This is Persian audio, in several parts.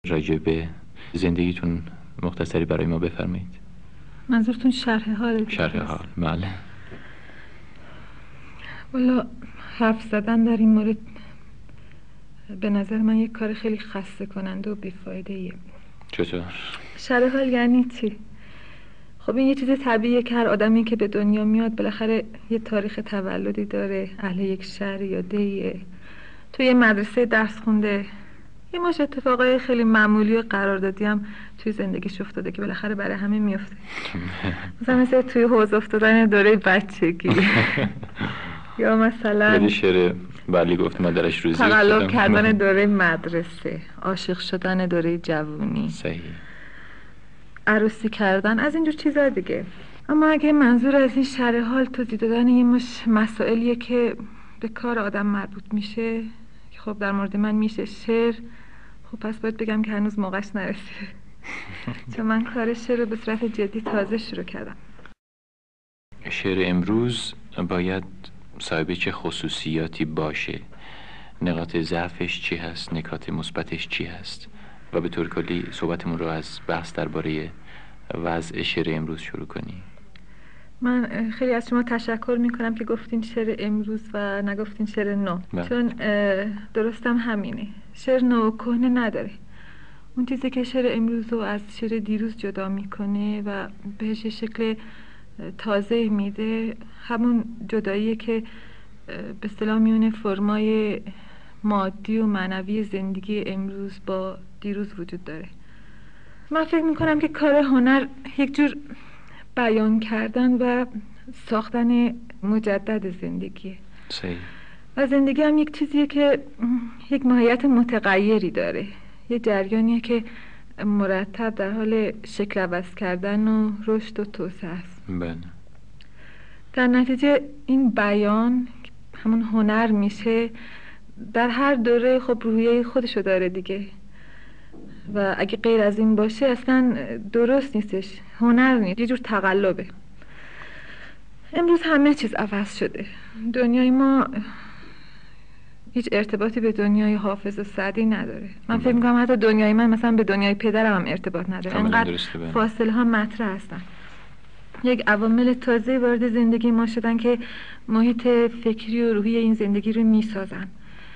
راجع به زندگیتون مختصری برای ما بفرمایید. منظورتون شرح حال؟ شرح حال، بله. والا حرف زدن در این مورد به نظر من یک کار خیلی خسته کننده و بیفایده ایه. چطور؟ شرح حال یعنی چی؟ خب این یه چیز طبیعیه که هر آدمی که به دنیا میاد بالاخره یه تاریخ تولدی داره، اهل یک شهر یا دیه، تو یه مدرسه درس خونده، یه مش اتفاقای خیلی معمولی و قراردادی هم توی زندگیش افتاده که بالاخره برای همه میفته. مثلا توی حوض افتادن دوره بچگی یا مثلا شعر بلی گفت مادرش روزی تقلب کردن دوره مدرسه، عاشق شدن دوره جوونی، صحیح، عروسی کردن، از اینجور چیزا دیگه. اما اگه منظور از این شرح حال توضیح دادن یه مش مسائلیه که به کار آدم مربوط میشه که خب در مورد من میشه شعر، خب پس باید بگم که هنوز موقعش نرسیده چون من کار شعر رو به صورت جدی تازه شروع کردم. شعر امروز باید صاحب چه خصوصیاتی باشه؟ نقاط ضعفش چی هست؟ نکات مثبتش چی هست؟ و به طور کلی صحبتمون رو از بحث درباره وضع شعر امروز شروع کنیم. من خیلی از شما تشکر میکنم که گفتین شعر امروز و نگفتین شعر نو، چون درستم همینه. شعر نو و کهنه نداره. اون چیزی که شعر امروز رو از شعر دیروز جدا میکنه و بهش شکل تازه میده همون جداییه که به اصطلاح میونه فرمای مادی و معنوی زندگی امروز با دیروز وجود داره. من فکر میکنم که کار هنر یک جور بیان کردن و ساختن مجدد زندگیه. صحیح. و زندگی هم یک چیزیه که یک ماهیت متغیری داره، یه جریانیه که مرتب در حال شکل عوض کردن و رشد و توسعه است. بله. در نتیجه این بیان همون هنر میشه، در هر دوره خب روحیه خودشو داره دیگه و اگه غیر از این باشه اصلا درست نیستش، هنر نیست، یه جور تقلبه. امروز همه چیز عوض شده. دنیای ما هیچ ارتباطی به دنیای حافظ و سعدی نداره. من فکر میکنم حتی دنیای من مثلا به دنیای پدرم هم ارتباط نداره. انقدر فاصله ها مطرح هستن. یک عوامل تازه وارد زندگی ما شدن که محیط فکری و روحی این زندگی رو میسازن.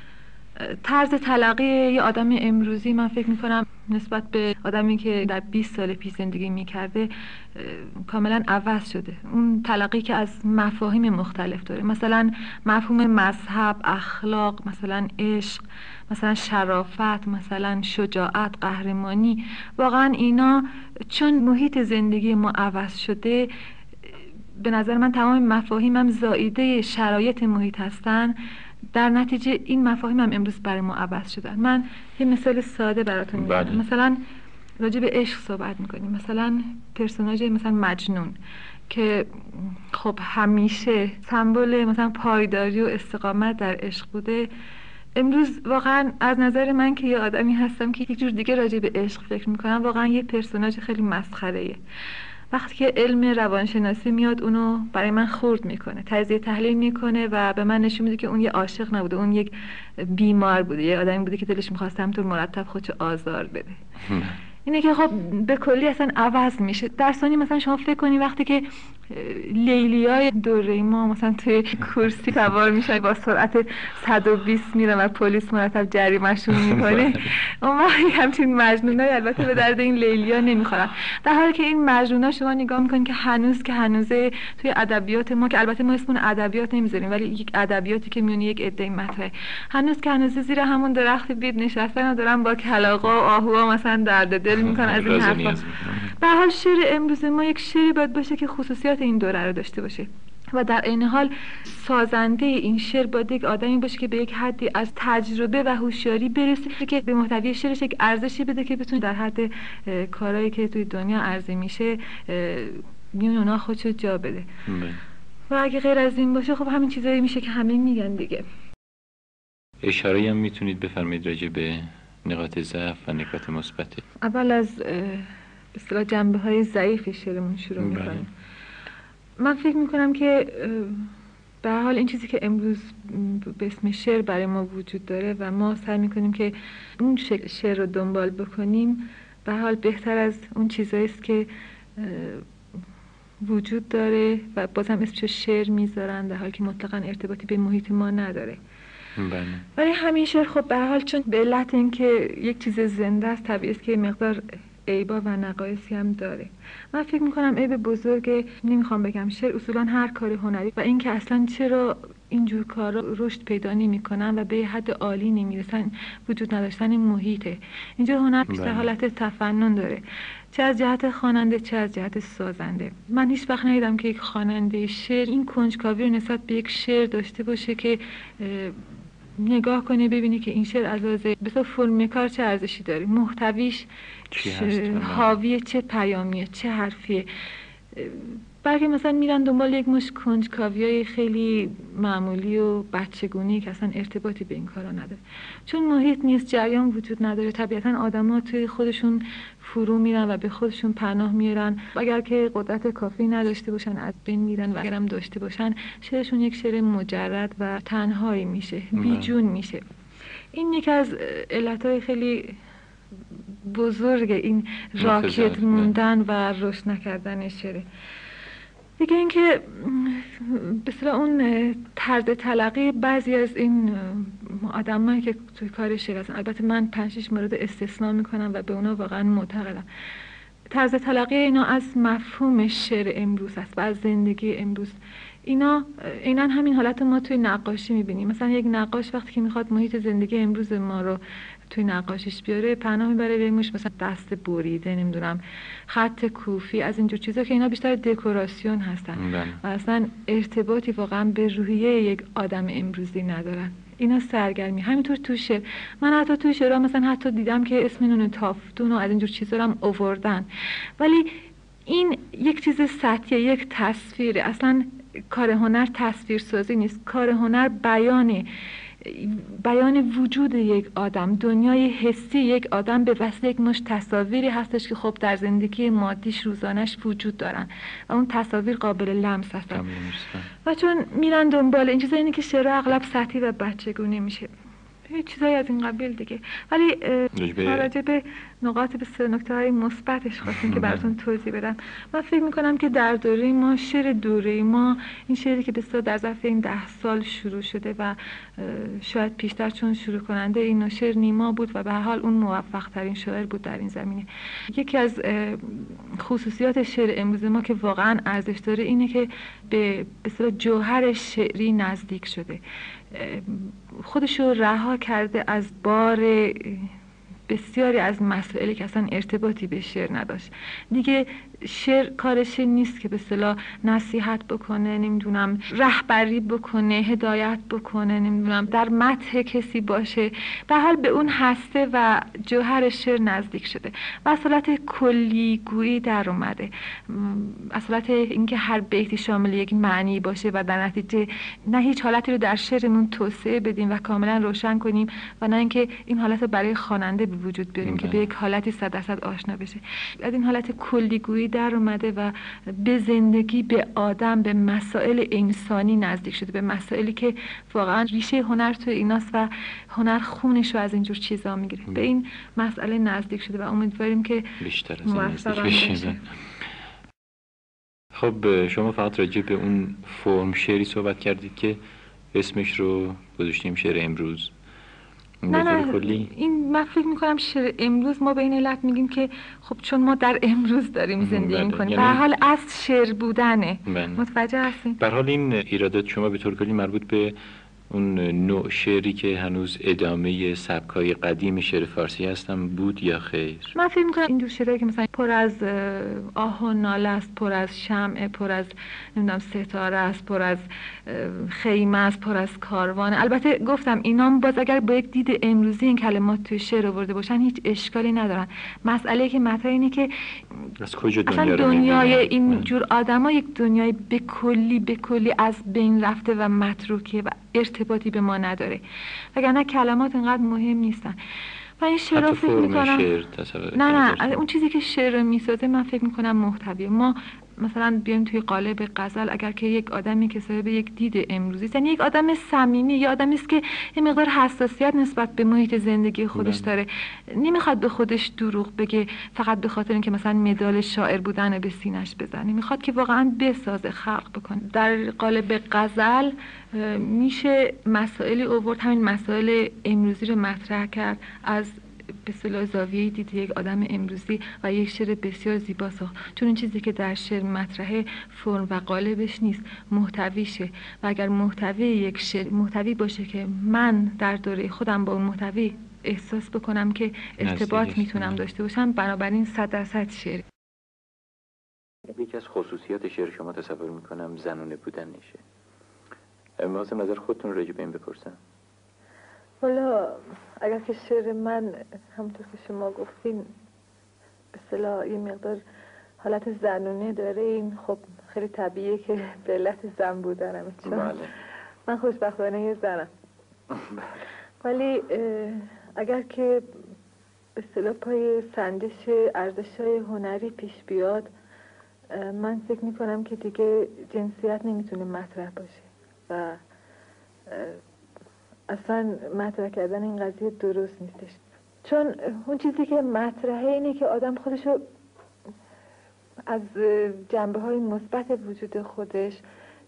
طرز تلقی یه آدم امروزی من فکر میکنم نسبت به آدمی که در 20 سال پیش زندگی میکرده کاملا عوض شده. اون تلقی که از مفاهیم مختلف داره، مثلا مفهوم مذهب، اخلاق، مثلا عشق، مثلا شرافت، مثلا شجاعت، قهرمانی، واقعا اینا چون محیط زندگی ما عوض شده، به نظر من تمام مفاهیمم زائیده شرایط محیط هستن. در نتیجه این مفاهیم هم امروز برای ما عوض شدن. من یه مثال ساده براتون میگم. مثلا راجع به عشق صحبت میکنیم، مثلا پرسوناژ مثلا مجنون که خب همیشه سمبل مثلا پایداری و استقامت در عشق بوده، امروز واقعا از نظر من که یه آدمی هستم که یک جور دیگه راجع به عشق فکر میکنم، واقعا یه پرسوناژ خیلی مسخره‌ایه. وقتی که علم روانشناسی میاد اونو برای من خرد میکنه، تجزیه تحلیل میکنه و به من نشون میده که اون یه عاشق نبوده، اون یک بیمار بوده، یه آدمی بوده که دلش میخواست همطور مرتب خودشو آزار بده. اینه که خب به کلی اصلا عوض میشه. در ثانی مثلا شما فکر کنی وقتی که لیلیای دوره ما مثلا توی کرسی سوار میشن با سرعت 120 میرن و پلیس مرتب جریمه‌شون میکنه، اون وقتی همچین مجنونایی البته به درد این لیلیا نمیخورن. در حالی که این مجنونا شما نگاه میکنین که هنوزه توی ادبیات ما، که البته ما اسمون ادبیات نمیذاریم ولی یک ادبیاتی که میونه یک عده مطرحه، هنوزه زیر همون درخت بید نشستن و دارن با کلاغا و آهوها مثلا درد دل میکنن از این حرفا. به هر حال شعر امروز ما یک شعری باید باشه که خصوصیات این دوره رو داشته باشه و در عین حال سازنده این شعر باید یک آدمی باشه که به یک حدی از تجربه و هوشیاری برسه که به محتوی شعرش یک ارزشی بده که بتونه در حد کارهایی که توی دنیا عرضه میشه اونا خودشو جا بده. و اگه غیر از این باشه خب همین چیزایی میشه که همه میگن دیگه. اشاره هم میتونید بفرمایید راجع به نقاط ضعف و نکات مثبت؟ اول از به اصطلاح جنبه‌های ضعیف شعرمون شروع می‌کنیم. من فکر می‌کنم که به هر حال این چیزی که امروز به اسم شعر برای ما وجود داره و ما سعی میکنیم که اون شعر رو دنبال بکنیم، به هر حال بهتر از اون چیزایی است که وجود داره و بازم اسمش شعر میذارن، در حالی که مطلقاً ارتباطی به محیط ما نداره. بله. ولی همین شعر خب به هر حال چون به علت اینکه یک چیز زنده است، طبیعی است که مقدار عیبا و نقایصی هم داره. من فکر میکنم عیب بزرگ، نمیخوام بگم شعر، اصولا هر کار هنری و اینکه اصلا چرا اینجور کارا رشد پیدا نمیکنن و به حد عالی نمیرسن، وجود نداشتن این محیطه. اینجا هنر بیشتر حالت تفنن داره، چه از جهت خواننده چه از جهت سازنده. من هیچ وقت ندیدم که یک خواننده شعر این کنجکاوی رو نسبت به یک شعر داشته باشه که نگاه کنه ببینی که این شعر از لحاظ بسیار فرم کار چه ارزشی داره، محتویش حاوی چه پیامیه، چه حرفیه. بلکه مثلا میرن دنبال یک مش کنجکاویای خیلی معمولی و بچگونی که اصلا ارتباطی به این کارا نداره، چون محیط نیست، جریان وجود نداره. طبیعتا آدم‌ها توی خودشون فرو میرن و به خودشون پناه میارن. اگر که قدرت کافی نداشته باشن از بین میرن و اگرم داشته باشن شعرشون یک شعر مجرد و تنهایی میشه، بیجون میشه. این یکی از علتهای خیلی بزرگ این راکت موندن و رشد نکردن شعر. دیگه اینکه به اصطلاح اون طرز تلقی بعضی از این آدمایی که توی کار شعر هستن، البته من 5-6 مورد استثناء میکنم و به اونا واقعا معتقدم، طرز تلقی اینا از مفهوم شعر امروز است و از زندگی امروز. اینا همین حالت ما توی نقاشی میبینیم. مثلا یک نقاش وقتی که میخواد محیط زندگی امروز ما رو توی نقاشیش بیاره، پناه میبره به موش مثلا دست بریده، نمیدونم خط کوفی، از اینجور چیزا که اینا بیشتر دکوراسیون هستن و اصلا ارتباطی واقعا به روحیه یک آدم امروزی ندارن. اینا سرگرمی. همینطور تو شعر، من حتی تو شعرها مثلا حتی دیدم که اسم نون تافتون و از اینجور چیزا رو هم آوردن، ولی این یک چیز سطحیه، یک تصویره. اصلا کار هنر تصویرسازی نیست، کار هنر بیان وجود یک آدم، دنیای حسی یک آدم به وسیله یک مش تصاویری هستش که خب در زندگی مادیش روزانش وجود دارن و اون تصاویر قابل لمس هستن و چون میرن دنبال این چیزا، اینه که شعر اغلب سطحی و بچگونه میشه، چیزایی از این قبیل دیگه. ولی راجع به نقاط به نکته‌های مثبتش خواستم که براتون توضیح بدم. من فکر می‌کنم که در دوره ما، شعر دوره ما، این شعری که بسیار در ظرف این 10 سال شروع شده و شاید پیشتر چون شروع کننده این نوع شعر نیما بود و به هر حال اون موفق ترین شاعر بود در این زمینه. یکی از خصوصیات شعر امروز ما که واقعا ارزش داره اینه که به اصطلاح جوهر شعری نزدیک شده، خودشو رها کرده از بار بسیاری از مسائلی که اصلا ارتباطی به شعر نداشت. دیگه شعر کارش نیست که به اصطلاح نصیحت بکنه، نمیدونم رهبری بکنه، هدایت بکنه، نمیدونم در مدح کسی باشه. به حال به اون هسته و جوهر شعر نزدیک شده و اصالت کلیگویی در اومده، اصالت اینکه هر بیتی شامل یک معنی باشه و در نتیجه نه هیچ حالتی رو در شعرمون توسعه بدیم و کاملا روشن کنیم و نه اینکه این حالت برای خواننده به وجود بیاریم که به یک حالتی 100% آشنا بشه. از این حالت کلیگویی در اومده و به زندگی، به آدم، به مسائل انسانی نزدیک شده، به مسائلی که واقعا ریشه هنر تو ایناست و هنر خونش رو از اینجور چیزا میگیره. به این مسئله نزدیک شده و امیدواریم که بیشتر از این نزدیک بشه. خب شما فقط راجع به اون فرم شعری صحبت کردید که اسمش رو گذاشتیم شعر امروز. نه این من فکر میکنم شعر امروز ما به این علت میگیم که خب چون ما در امروز داریم زندگی میکنیم، به هر حال از شعر بودنه. متوجه هستین؟ به هر حال این ایرادات شما به طور کلی مربوط به اون نوع شعری که هنوز ادامه سبکای قدیم شعر فارسی هستن بود یا خیر؟ من فکر میکنم این دو شعری که مثلا پر از آه و ناله است، پر از شمع، پر از نمیدونم ستاره است، پر از خیمه است، پر از کاروان. البته گفتم اینا باز اگر با یک دید امروزی این کلمات توی شعر آورده باشن هیچ اشکالی ندارن. مسئله که مطرح اینه که از کجا دنیای این جور آدما یک دنیای به کلی از بین رفته و متروکه و ارتباطی به ما نداره، وگرنه کلمات اینقدر مهم نیستن. و این شعر فکر میکنم نه اون چیزی که شعر میسازه من فکر میکنم محتویه. ما مثلا بیایم توی قالب غزل، اگر که یک آدمی که صاحب یک دید امروزی است، یعنی یک آدم صمیمی، یا آدمی است که یه مقدار حساسیت نسبت به محیط زندگی خودش داره، نمیخواد به خودش دروغ بگه فقط به خاطر اینکه مثلا مدال شاعر بودن به سینش بزنه، میخواد که واقعا بسازه، خلق بکنه. در قالب غزل میشه مسائلی آورد، همین مسائل امروزی رو مطرح کرد از به اصطلاح زاویه دید یک آدم امروزی و یک شعر بسیار زیبا ساخت. چون این چیزی که در شعر مطرحه فرم و قالبش نیست، محتویشه. و اگر محتوی یک شعر محتوی باشه که من در دوره خودم با اون محتوی احساس بکنم که ارتباط میتونم داشته باشم، بنابراین 100% شعر. یکی از خصوصیات شعر شما تصور میکنم زنونه بودنشه. می‌خواستم نظر خودتون راجع به این بپرسم. والا اگر که شعر من همونطور که شما گفتین به اصطلاح یه مقدار حالت زنونه داره، این خب خیلی طبیعیه که به علت زن بودنم، چون من خوشبختانه یه زنم. ولی اگر که به اصطلاح پای سنجش ارزش‌های هنری پیش بیاد، من فکر میکنم که دیگه جنسیت نمیتونه مطرح باشه و اصلا مطرح کردن این قضیه درست نیستش. چون اون چیزی که مطرحه اینه که آدم خودشو از جنبه‌های مثبت وجود خودش،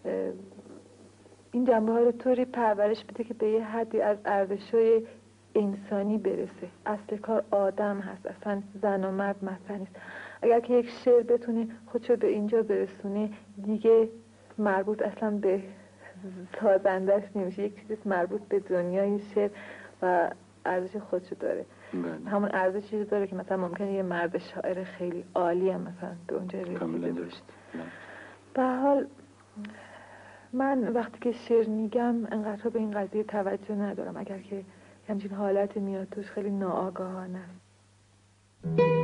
این جنبه‌ها رو طوری پرورش بده که به یه حدی از ارزش‌های انسانی برسه. اصل کار آدم هست، اصلا زن و مرد مطرح نیست. اگر که یک شعر بتونه خودشو به اینجا برسونه، دیگه مربوط اصلا به سازندش نمیشه، یک چیزی مربوط به دنیای شعر و ارزش خودشو داره. همون ارزشی داره که مثلا ممکنه یه مرد شاعر خیلی عالی هم مثلا به اونجا رسیده باشه. به حال من وقتی که شعر میگم انقدر به این قضیه توجه ندارم، اگر که همچین حالتی میاد توش خیلی ناآگاهانه است.